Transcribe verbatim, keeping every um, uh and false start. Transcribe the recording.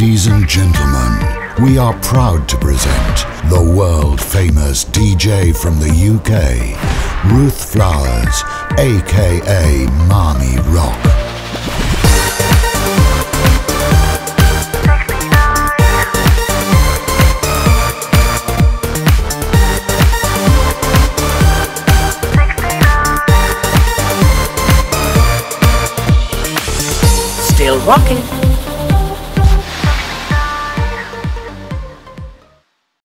Ladies and gentlemen, we are proud to present the world-famous D J from the U K, Ruth Flowers, aka MAMY Rock. Still rocking.